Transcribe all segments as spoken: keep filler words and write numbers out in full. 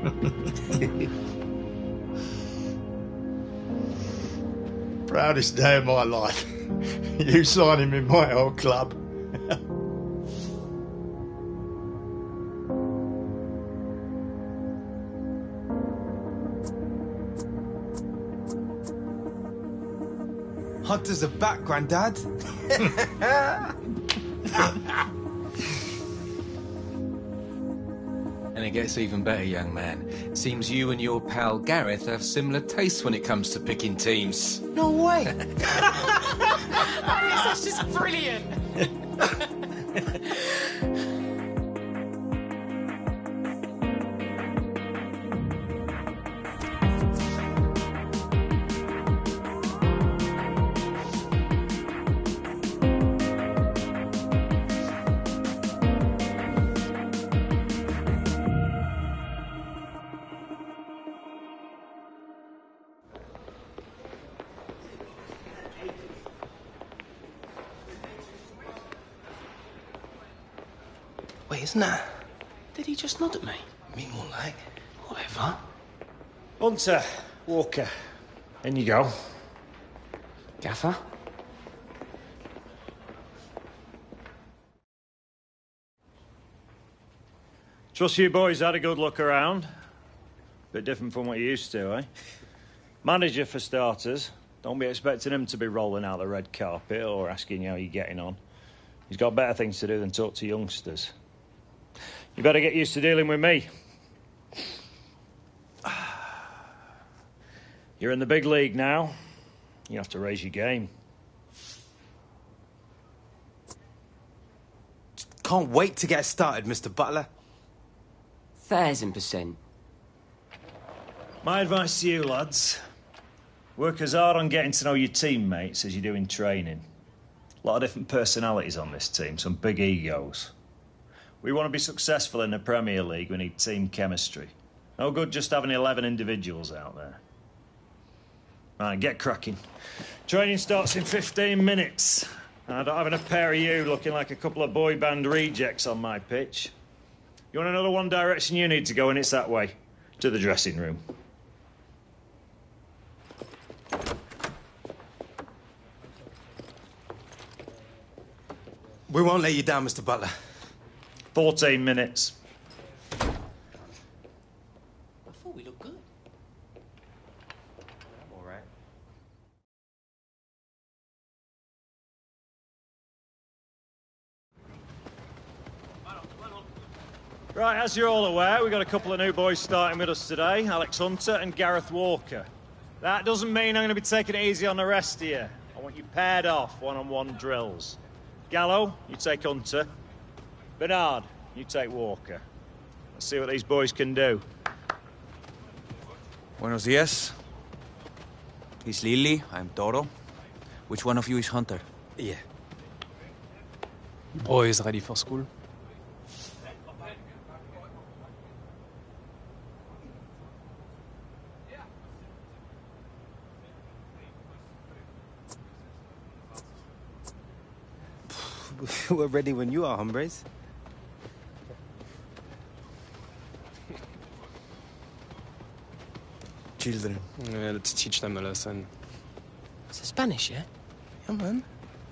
Proudest day of my life. You signing in my old club. Hunter's a back, Grandad. And it gets even better, young man. Seems you and your pal Gareth have similar tastes when it comes to picking teams. No way. That's just brilliant. Wait, isn't that? Did he just nod at me? Me more like. Whatever. Hunter, Walker, in you go. Gaffer? Trust you boys had a good look around. Bit different from what you used to, eh? Manager for starters. Don't be expecting him to be rolling out the red carpet or asking you how you're getting on. He's got better things to do than talk to youngsters. You better get used to dealing with me. You're in the big league now. You have to raise your game. Can't wait to get started, Mister Butler. Thousand percent. My advice to you, lads. Work as hard on getting to know your teammates as you do in training. A lot of different personalities on this team, some big egos. We want to be successful in the Premier League, we need team chemistry. No good just having eleven individuals out there. Right, get cracking. Training starts in fifteen minutes. I don't have a pair of you looking like a couple of boy band rejects on my pitch. You want to know the one direction you need to go, and it's that way, to the dressing room. We won't let you down, Mister Butler. fourteen minutes. I thought we looked good. I'm all right. Right, as you're all aware, we've got a couple of new boys starting with us today, Alex Hunter and Gareth Walker. That doesn't mean I'm going to be taking it easy on the rest of you. I want you paired off, one-on-one drills. Gallo, you take Hunter. Bernard, you take Walker. Let's see what these boys can do. Buenos dias. He's Lily, I'm Toro. Which one of you is Hunter? Yeah. Boys ready for school? We're ready when you are, hombres. Children. Yeah, let's teach them a lesson. It's a Spanish, yeah? Yeah, man.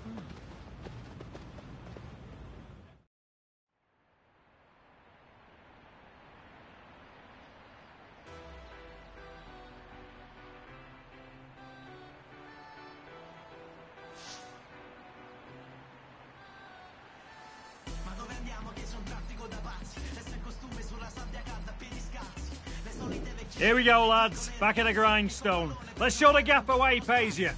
Here we go, lads. Back at the grindstone. Let's show the gaffer why he pays you.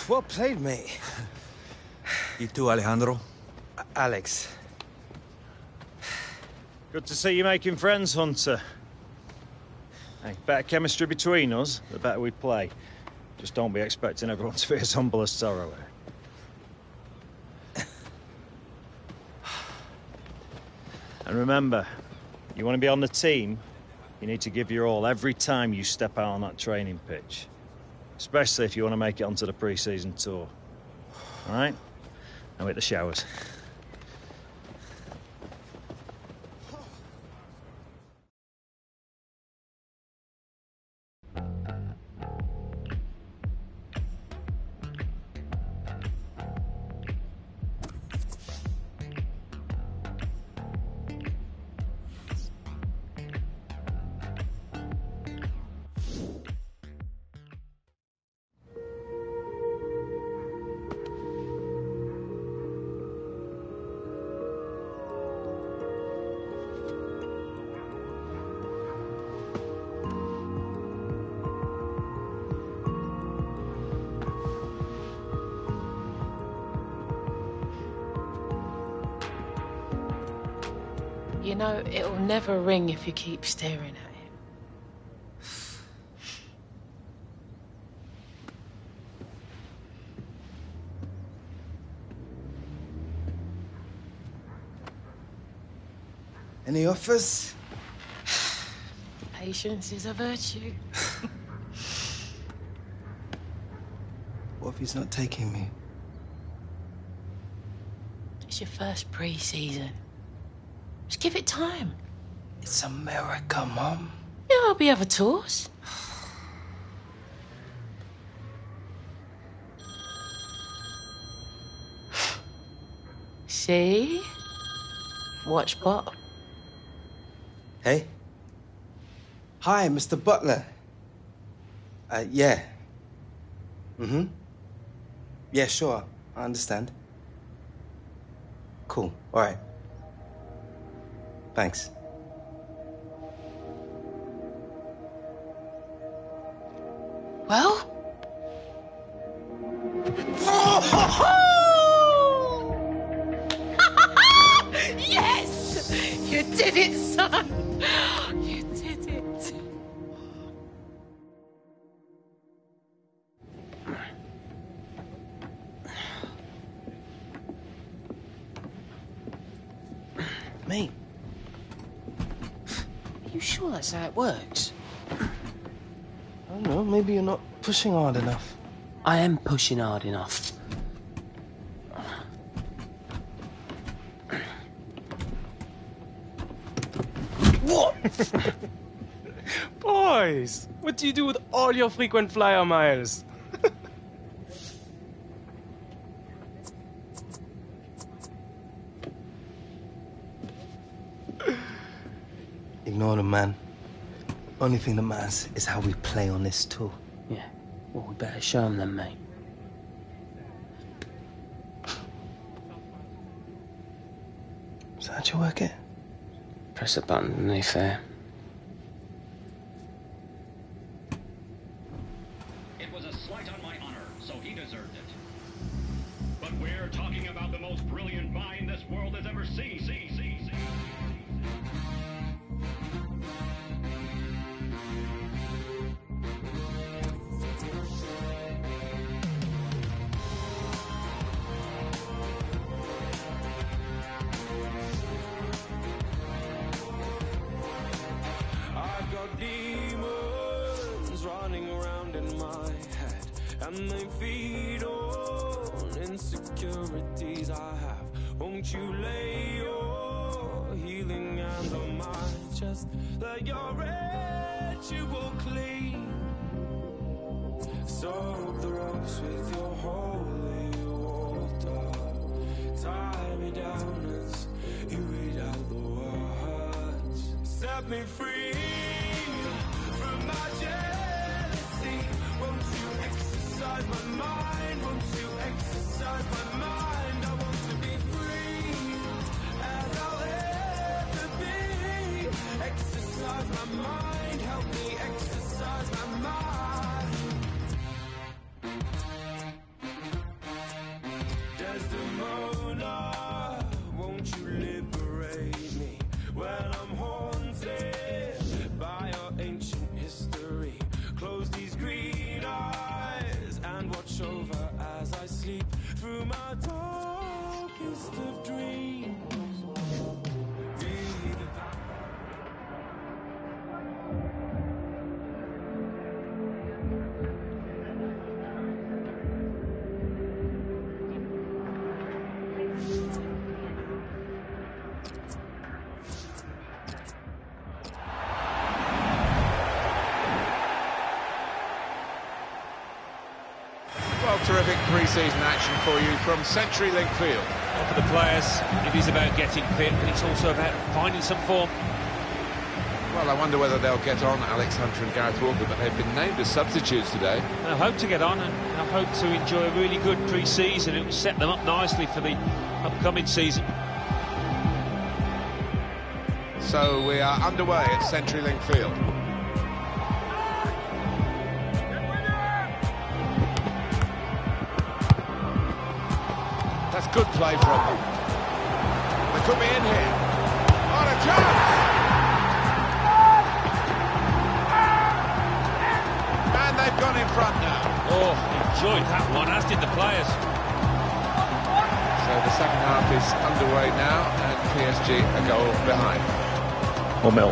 Well played, mate. You too, Alejandro. Alex. Good to see you making friends, Hunter. Hey, better chemistry between us, the better we play. Just don't be expecting everyone to be as humble as Sorrow here. And remember, you want to be on the team, you need to give your all every time you step out on that training pitch. Especially if you want to make it onto the pre-season tour. All right? Now hit the showers. You know, it'll never ring if you keep staring at it. Any offers? Patience is a virtue. What if he's not taking me? It's your first pre-season. Just give it time. It's America, Mom. Yeah, there'll be other tours. See? Watch Bob. Hey? Hi, Mister Butler. Uh, yeah. Mm-hmm. Yeah, sure. I understand. Cool. All right. Thanks. Well? Yes! You did it, son! You did it. Mate. Are you sure that's how it works? I don't know, maybe you're not pushing hard enough. I am pushing hard enough. What? Boys, what do you do with all your frequent flyer miles? Ignore them, man. Only thing that matters is how we play on this tour. Yeah, well, we better show them then, mate. So how'd you work it? Press a button underneath there. It was a slight on my honor, so he deserved it. But we're talking about the most brilliant mind this world has ever seen. See, see, see. I've got demons running around in my head, and they feed on insecurities I have. Won't you lay your healing hands on my chest? Let your ritual clean. Soak the ropes with your holy water. Tie me down as you read out the words. Set me free from my jealousy. Won't you exercise my mind? Won't you exercise my mind? I want to be free as I'll ever be. Exercise my mind. Help me exercise my mind. Terrific pre-season action for you from CenturyLink Field. Well, for the players, it is about getting fit, but it's also about finding some form. Well, I wonder whether they'll get on, Alex Hunter and Gareth Walker, but they've been named as substitutes today. I hope to get on, and I hope to enjoy a really good pre-season. It will set them up nicely for the upcoming season. So we are underway at CenturyLink Field. That's good play from them. They could be in here. What a chance! And they've gone in front now. Oh, enjoyed that one, as did the players. So the second half is underway now, and P S G a goal behind. One nil.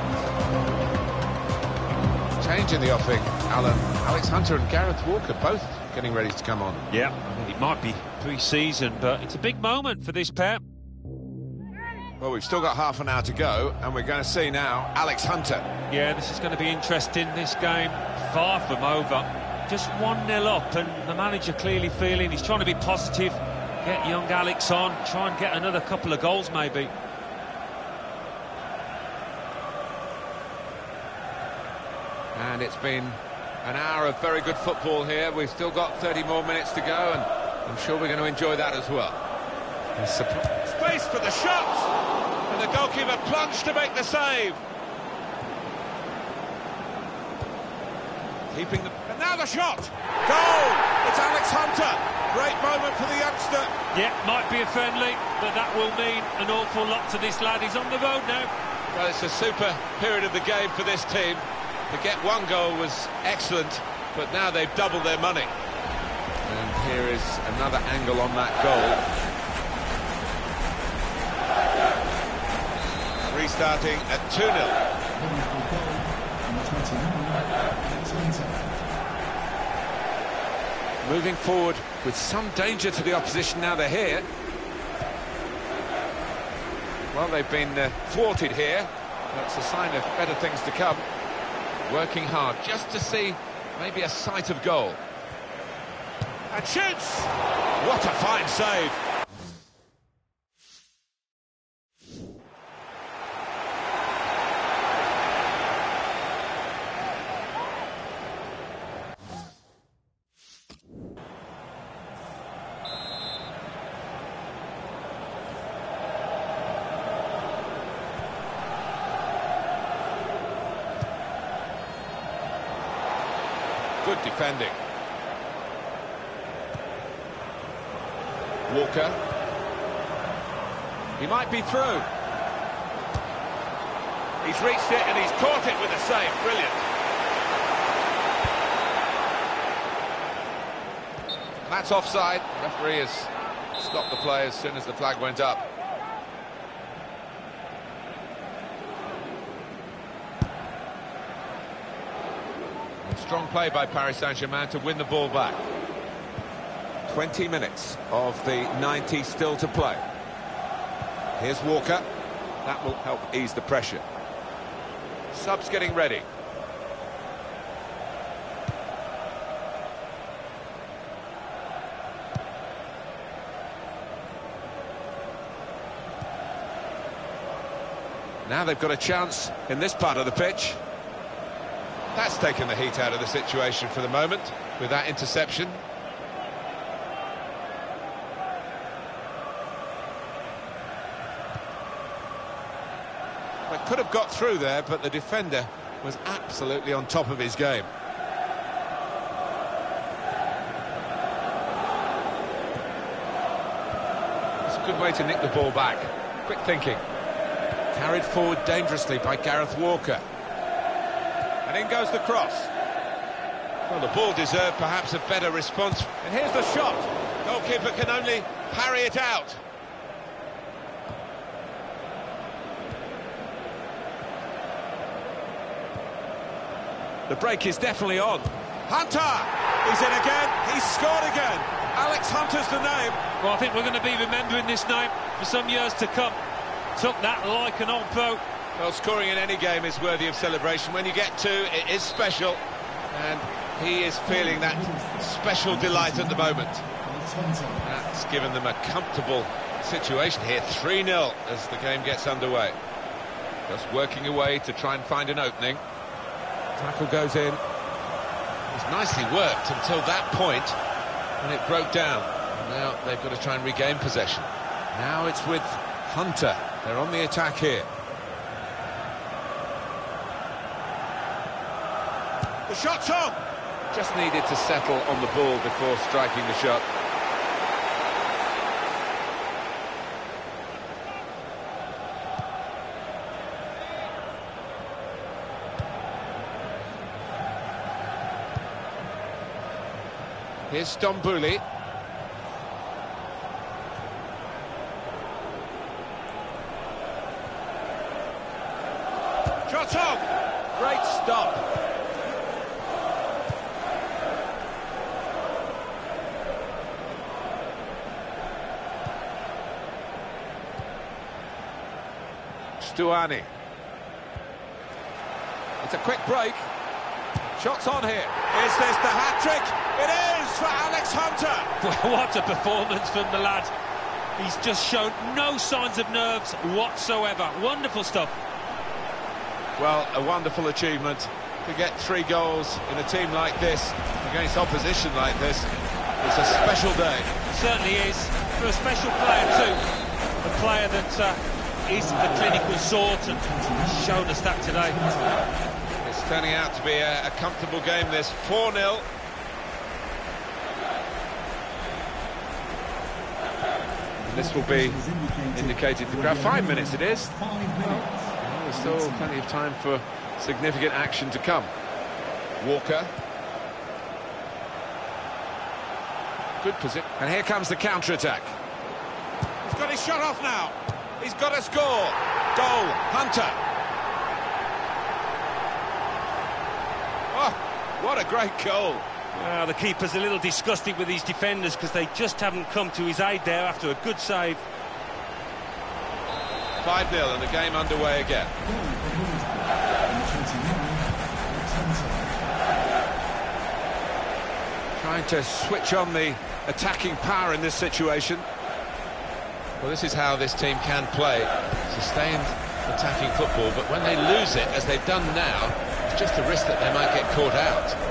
Change in the offing, Alan. Alex Hunter and Gareth Walker both getting ready to come on. Yeah, I mean, it might be pre-season, but it's a big moment for this pair. Well, we've still got half an hour to go, and we're going to see now Alex Hunter. Yeah, this is going to be interesting. This game far from over. Just one nil up, and the manager clearly feeling he's trying to be positive, get young Alex on, try and get another couple of goals maybe. And it's been an hour of very good football here. We've still got thirty more minutes to go, and I'm sure we're going to enjoy that as well. Space for the shot! And the goalkeeper plunged to make the save. Keeping the... And now the shot! Goal! It's Alex Hunter! Great moment for the youngster. Yeah, might be a friendly, but that will mean an awful lot to this lad. He's on the road now. Well, it's a super period of the game for this team. To get one goal was excellent, but now they've doubled their money. And here is another angle on that goal. Restarting at two nil. Moving forward with some danger to the opposition now they're here. Well, they've been uh, thwarted here. That's a sign of better things to come. Working hard just to see maybe a sight of goal. And shoots! What a fine save! Good defending. Walker. He might be through. He's reached it and he's caught it with a save. Brilliant. That's offside. The referee has stopped the play as soon as the flag went up. Strong play by Paris Saint-Germain to win the ball back. twenty minutes of the ninety still to play. Here's Walker. That will help ease the pressure. Subs getting ready. Now they've got a chance in this part of the pitch. That's taken the heat out of the situation for the moment with that interception. They could have got through there, but the defender was absolutely on top of his game. It's a good way to nick the ball back. Quick thinking. Carried forward dangerously by Gareth Walker. And in goes the cross. Well, the ball deserved perhaps a better response. And here's the shot. Goalkeeper can only parry it out. The break is definitely on. Hunter! He's in again. He's scored again. Alex Hunter's the name. Well, I think we're going to be remembering this name for some years to come. Took that like an old pro. Well, scoring in any game is worthy of celebration. When you get two, it is special. And He is feeling that special delight at the moment. That's given them a comfortable situation here. three nil as the game gets underway. Just working away to try and find an opening. Tackle goes in. It's nicely worked until that point when it broke down. Now they've got to try and regain possession. Now it's with Hunter. They're on the attack here. The shot's on! Just needed to settle on the ball before striking the shot. Here's Stromboli. Shot on! Great stop. Stuani. It's a quick break. Shots on here. Is this the hat-trick? It is for Alex Hunter. Well, what a performance from the lad. He's just shown no signs of nerves whatsoever. Wonderful stuff. Well, a wonderful achievement to get three goals in a team like this, against opposition like this. It's a special day. It certainly is, for a special player too. A player that uh, is the clinical sort and has shown us that today. It's turning out to be a, a comfortable game, this. four nil. This will be indicated to crowd. Five minutes it is. Well, there's still plenty of time for significant action to come. Walker. Good position. And here comes the counter-attack. He's got his shot off now. He's got a score. Goal, Hunter. Oh, what a great goal. Well, the keeper's a little disgusted with his defenders because they just haven't come to his aid there after a good save. five nil and the game underway again. Trying to switch on the attacking power in this situation. Well, this is how this team can play. Sustained attacking football, but when they lose it, as they've done now, it's just a risk that they might get caught out.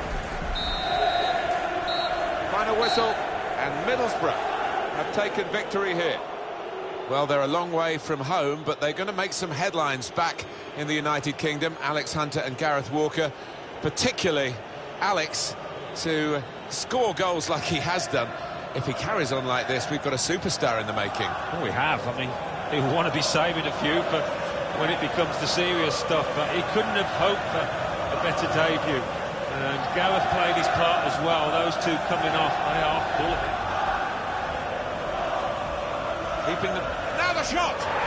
Final whistle, and Middlesbrough have taken victory here. Well, they're a long way from home, but they're going to make some headlines back in the United Kingdom. Alex Hunter and Gareth Walker, particularly Alex, to score goals like he has done. If he carries on like this, we've got a superstar in the making. Oh, we have. I mean, he'll want to be saving a few, but when it becomes the serious stuff, but he couldn't have hoped for a better debut. And Gareth played his part as well. Those two coming off, they are full of it. Keeping them. Now the shot!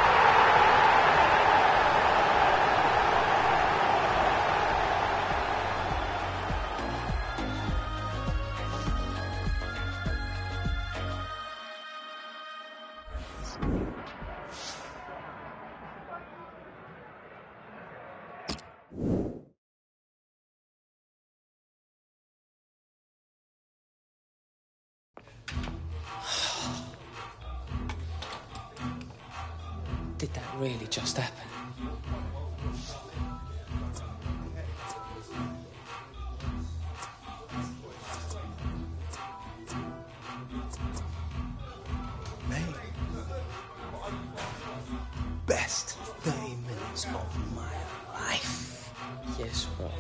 Did that really just happen? Mate, best thirty minutes of my life. Yes, bro.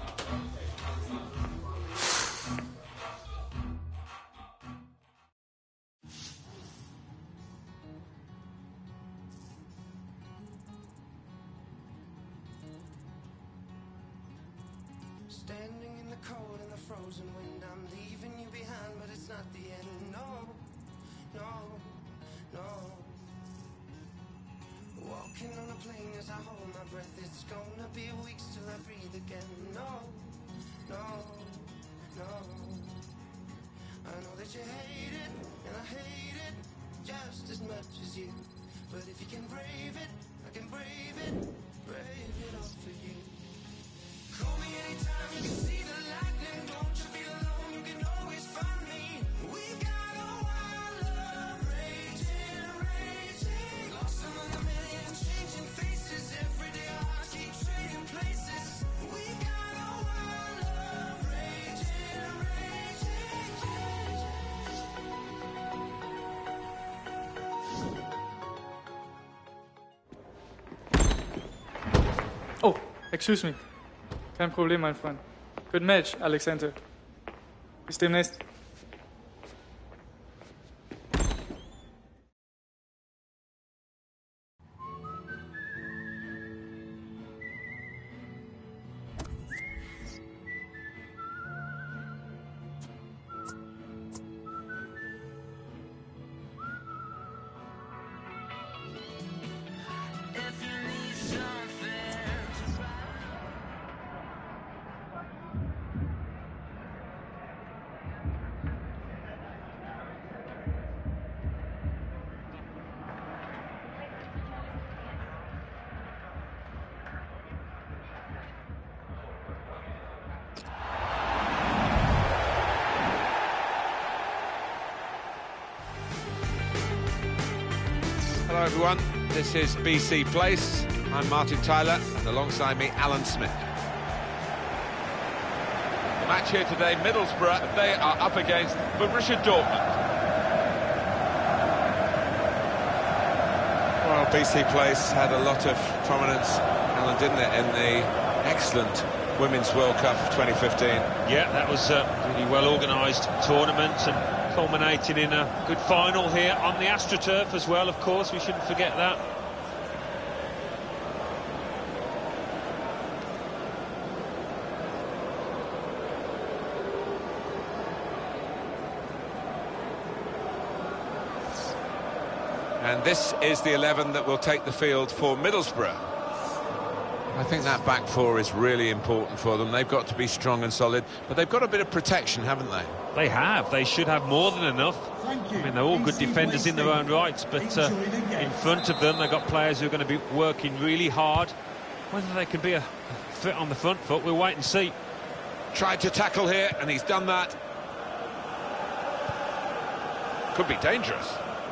Standing in the cold and the frozen wind, I'm leaving you behind, but it's not the end. No, no, no. Walking on a plane as I hold my breath. It's gonna be weeks till I breathe again. No, no, no. I know that you hate it, and I hate it just as much as you. But if you can brave it, I can brave it, brave it all for you. Call me anytime you can see the lightning. Oh, excuse me. Kein Problem, mein Freund. Good match, Alex Hunter. Bis demnächst. Hello everyone, this is B C Place. I'm Martin Tyler, and alongside me, Alan Smith. The match here today, Middlesbrough, they are up against Borussia Dortmund. Well, B C Place had a lot of prominence, Alan, didn't it, in the excellent Women's World Cup of twenty fifteen. Yeah, that was a really well-organised tournament and culminating in a good final here on the AstroTurf as well, of course. We shouldn't forget that. And this is the eleven that will take the field for Middlesbrough. I think that back four is really important for them. They've got to be strong and solid, but they've got a bit of protection, haven't they? They have. They should have more than enough. I mean, they're all good defenders in their own rights, but uh, in front of them, they've got players who are going to be working really hard. Whether they can be a threat on the front foot, we'll wait and see. Tried to tackle here, and he's done that. Could be dangerous.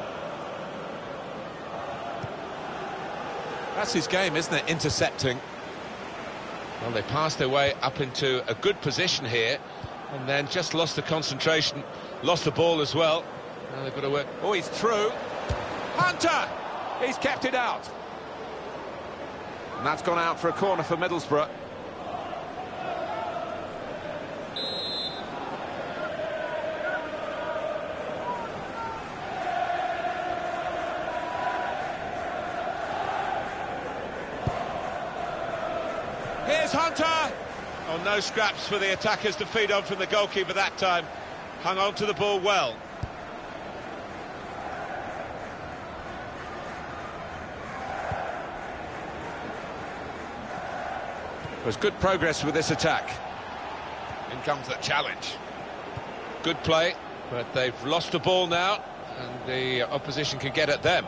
That's his game, isn't it? Intercepting. Well, they passed their way up into a good position here, and then just lost the concentration, lost the ball as well. Now they've got to work. Oh, he's through. Hunter! He's kept it out. And that's gone out for a corner for Middlesbrough. Here's Hunter! Oh, no scraps for the attackers to feed on from the goalkeeper that time. Hung on to the ball well. There's good progress with this attack. In comes the challenge. Good play, but they've lost the ball now, and the opposition can get at them.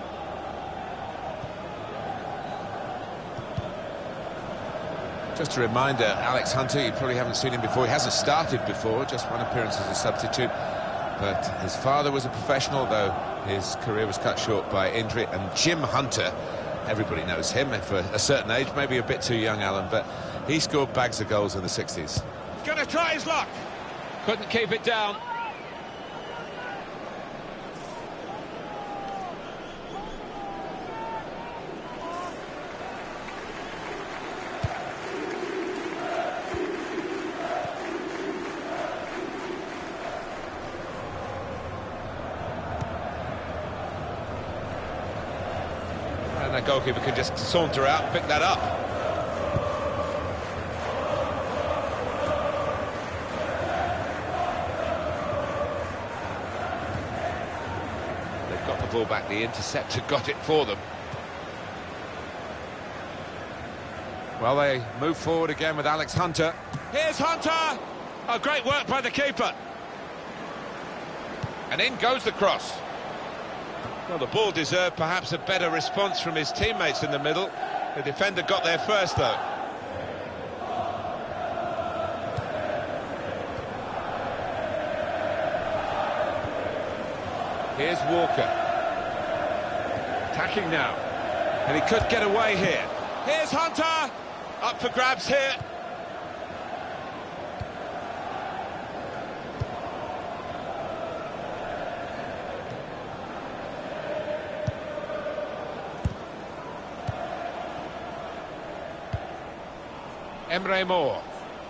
Just a reminder, Alex Hunter, you probably haven't seen him before. He hasn't started before, just one appearance as a substitute. But his father was a professional, though his career was cut short by injury. And Jim Hunter, everybody knows him for a certain age, maybe a bit too young, Alan, but he scored bags of goals in the sixties. Going to try his luck. Couldn't keep it down. And the goalkeeper can just saunter out and pick that up. They've got the ball back, the interceptor got it for them. Well, they move forward again with Alex Hunter. Here's Hunter! Oh, great work by the keeper. And in goes the cross. Well, the ball deserved perhaps a better response from his teammates in the middle. The defender got there first, though. Here's Walker. Attacking now. And he could get away here. Here's Hunter! Up for grabs here. Emre Moore.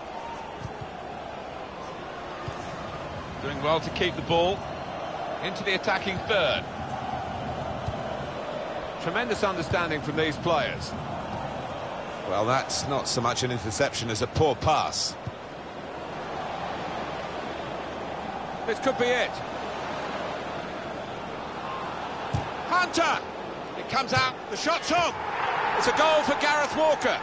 Doing well to keep the ball into the attacking third. Tremendous understanding from these players. Well, that's not so much an interception as a poor pass. This could be it. Hunter! It comes out, the shot's on! It's a goal for Gareth Walker.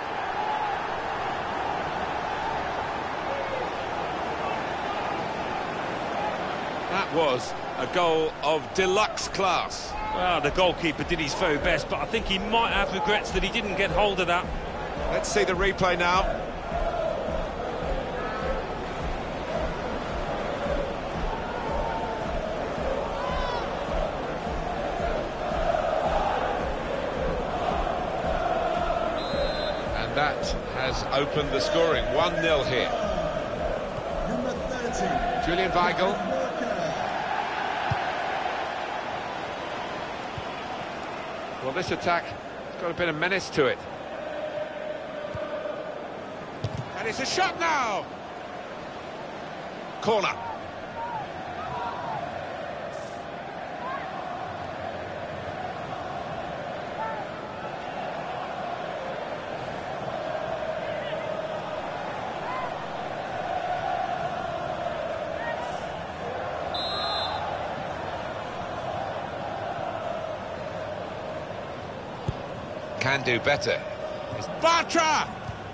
That was a goal of deluxe class. Well, the goalkeeper did his very best, but I think he might have regrets that he didn't get hold of that. Let's see the replay now. And that has opened the scoring. one nil here. Number thirty. Julian Weigl. Well, this attack has got a bit of menace to it. And it's a shot now! Corner. Can do better. It's Bartra!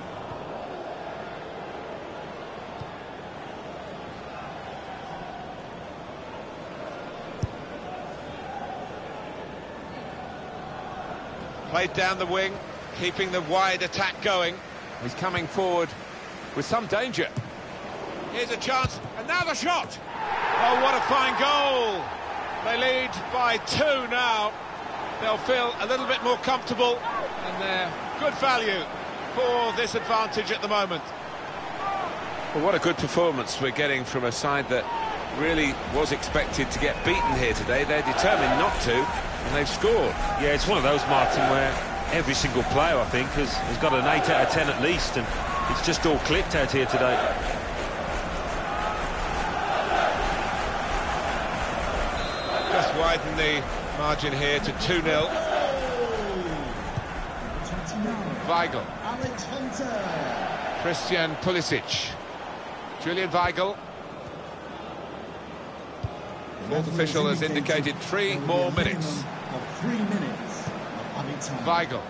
Played down the wing, keeping the wide attack going. He's coming forward with some danger. Here's a chance, and now the shot! Oh, what a fine goal! They lead by two now. They'll feel a little bit more comfortable, and they're good value for this advantage at the moment. Well, what a good performance we're getting from a side that really was expected to get beaten here today. They're determined not to, and they've scored. Yeah, it's one of those, Martin, where every single player, I think, has, has got an eight out of ten at least, and it's just all clicked out here today. Just widen the margin here to two nil. Weigl. Alex Hunter. Christian Pulisic. Julian Weigl. The fourth official has indicated three more minutes. Of three minutes of added time. Weigl.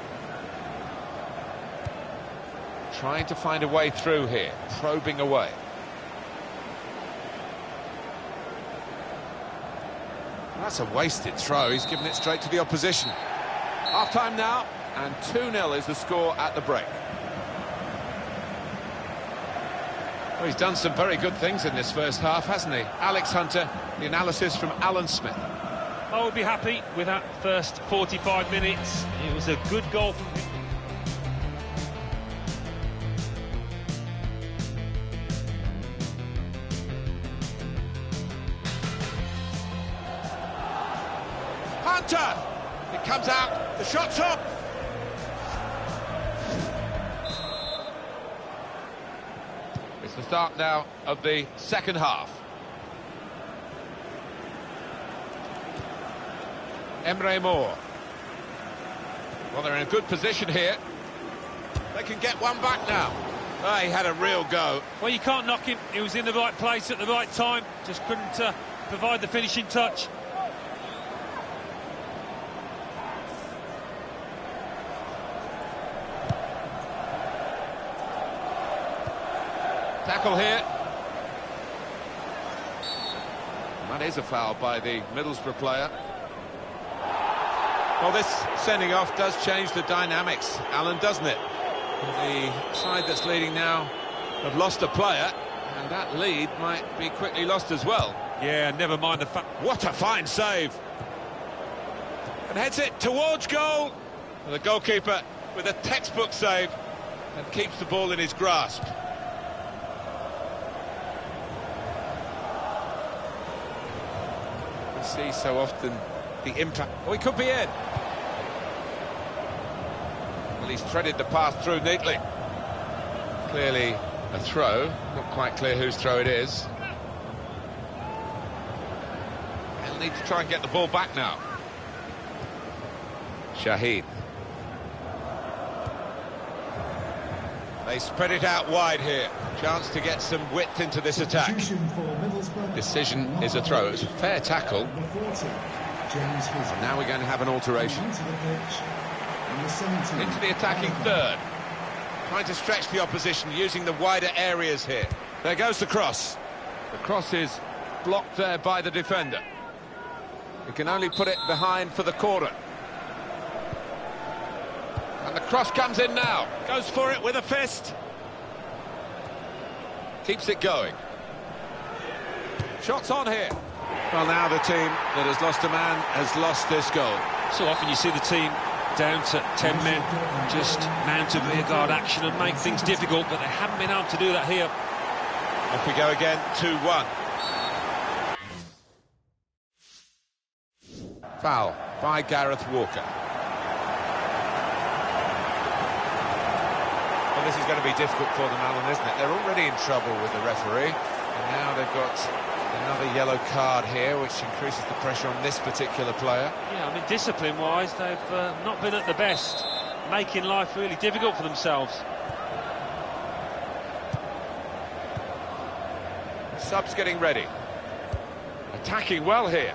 Trying to find a way through here, probing away. That's a wasted throw. He's given it straight to the opposition. Half-time now, and two nil is the score at the break. Well, he's done some very good things in this first half, hasn't he? Alex Hunter, the analysis from Alan Smith. I would be happy with that first forty-five minutes. It was a good goal from him. Hunter! It comes out, the shot's up! It's the start now of the second half. Emre Moore. Well, they're in a good position here. They can get one back now. Oh, he had a real go. Well, you can't knock him. He was in the right place at the right time. Just couldn't uh, provide the finishing touch. Tackle here. And that is a foul by the Middlesbrough player. Well, this sending off does change the dynamics, Alan, doesn't it? The side that's leading now have lost a player, and that lead might be quickly lost as well. Yeah, never mind the fact. What a fine save! And heads it towards goal. And the goalkeeper with a textbook save and keeps the ball in his grasp. We see so often the impact. Oh, he could be in. Well, he's threaded the path through neatly. Clearly a throw, not quite clear whose throw it is. They'll need to try and get the ball back now. Shaheen. They spread it out wide here. Chance to get some width into this attack. Decision is a throw. It's a fair tackle. And now we're going to have an alteration. Into the attacking third. Trying to stretch the opposition using the wider areas here. There goes the cross. The cross is blocked there by the defender. He can only put it behind for the corner. And the cross comes in now. Goes for it with a fist. Keeps it going. Shots on here. Well, now the team that has lost a man has lost this goal. So often you see the team down to ten men, just mount a rearguard action and make things difficult, but they haven't been able to do that here. Off we go again, two one. Foul by Gareth Walker. Well, this is going to be difficult for them, Alan, isn't it? They're already in trouble with the referee, and now they've got another yellow card here, which increases the pressure on this particular player. Yeah, I mean, discipline-wise, they've uh, not been at the best, making life really difficult for themselves. Subs getting ready. Attacking well here.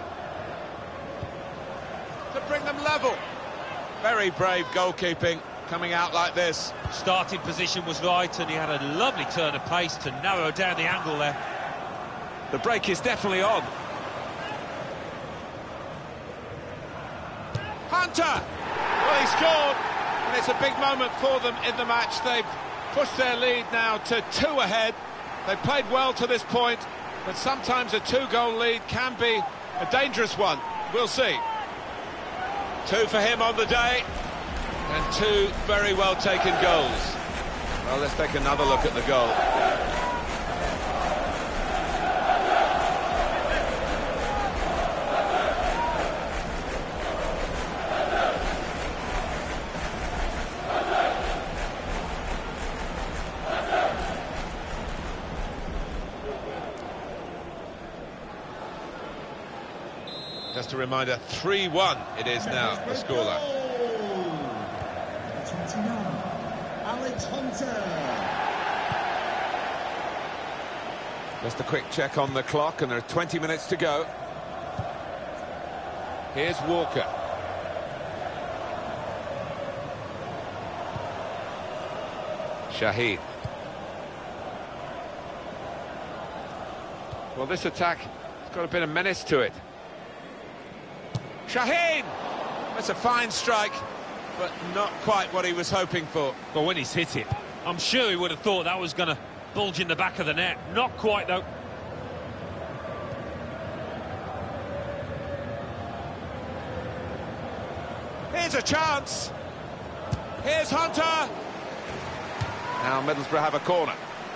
To bring them level. Very brave goalkeeping, coming out like this. Starting position was right, and he had a lovely turn of pace to narrow down the angle there. The break is definitely on. Hunter! Well, he scored, and it's a big moment for them in the match. They've pushed their lead now to two ahead. They've played well to this point, but sometimes a two-goal lead can be a dangerous one. We'll see. Two for him on the day, and two very well-taken goals. Well, let's take another look at the goal. Just a reminder, three one it is now, the scoreline. Alex Hunter. Just a quick check on the clock, and there are twenty minutes to go. Here's Walker. Shaheen. Well, this attack has got a bit of menace to it. Shaheen! That's a fine strike, but not quite what he was hoping for. But when he's hit it, I'm sure he would have thought that was going to bulge in the back of the net. Not quite, though. Here's a chance. Here's Hunter. Now Middlesbrough have a corner.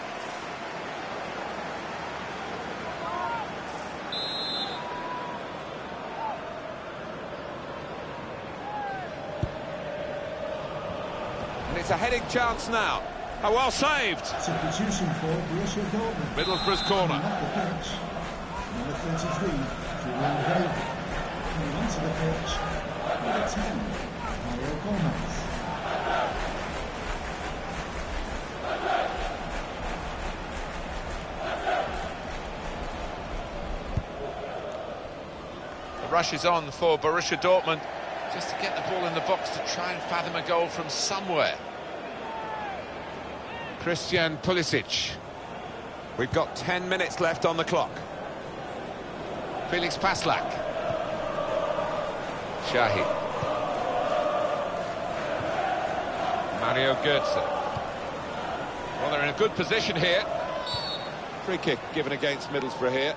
And it's a heading chance now. Oh, well saved. Substitution for Borussia Dortmund. Middlesbrough's corner. Off the pitch, number thirty-three, Julian David. Coming onto the pitch, number ten, Mario Gomez. The rush is on for Borussia Dortmund, just to get the ball in the box to try and fathom a goal from somewhere. Christian Pulisic. We've got ten minutes left on the clock. Felix Paslak. Shaheen. Mario Götze. Well, they're in a good position here. Free kick given against Middlesbrough here.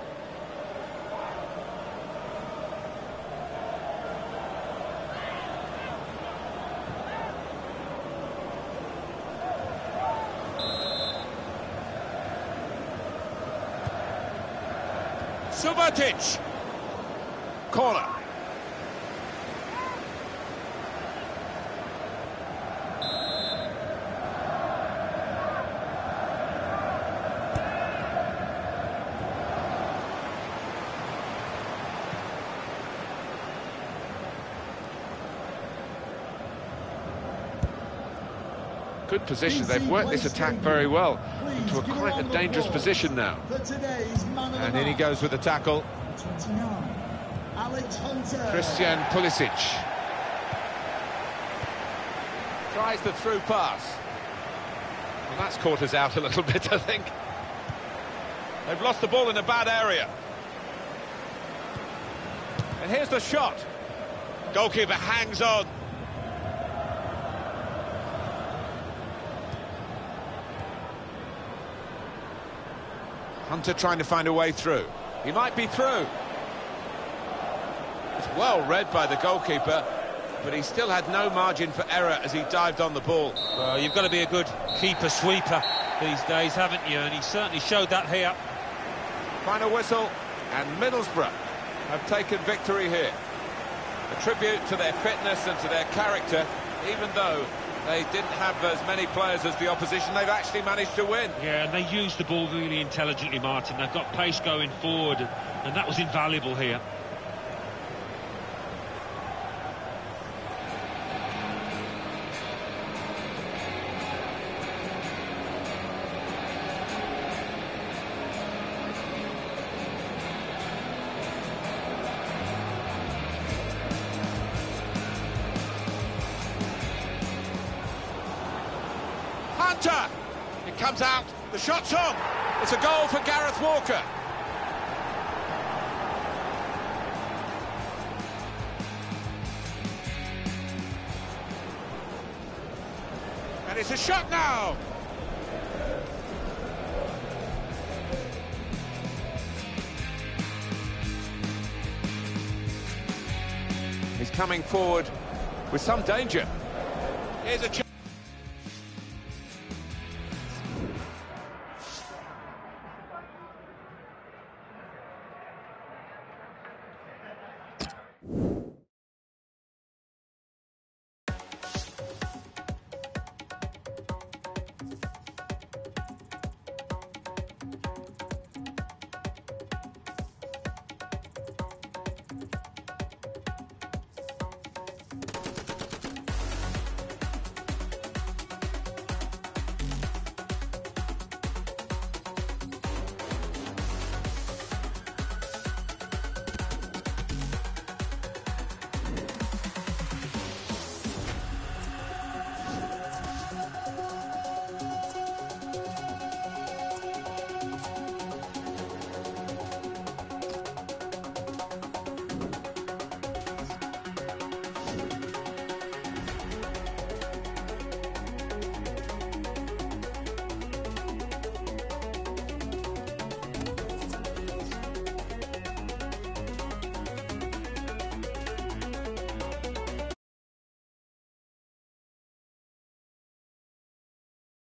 Subotic. Corner. Good position. They've worked this attack very well into a quite a dangerous position now. And in he goes with the tackle. Christian Pulisic. Tries the through pass. Well, that's caught us out a little bit, I think. They've lost the ball in a bad area. And here's the shot. Goalkeeper hangs on. Hunter trying to find a way through. He might be through. It's well read by the goalkeeper, but he still had no margin for error as he dived on the ball. Well, you've got to be a good keeper-sweeper these days, haven't you? And he certainly showed that here. Final whistle, and Middlesbrough have taken victory here. A tribute to their fitness and to their character, even though they didn't have as many players as the opposition, they've actually managed to win. Yeah, and they used the ball really intelligently, Martin. They've got pace going forward, and, and that was invaluable here. Hunter! It comes out, the shot's on! It's a goal for Gareth Walker. And it's a shot now! He's coming forward with some danger. Here's a chance.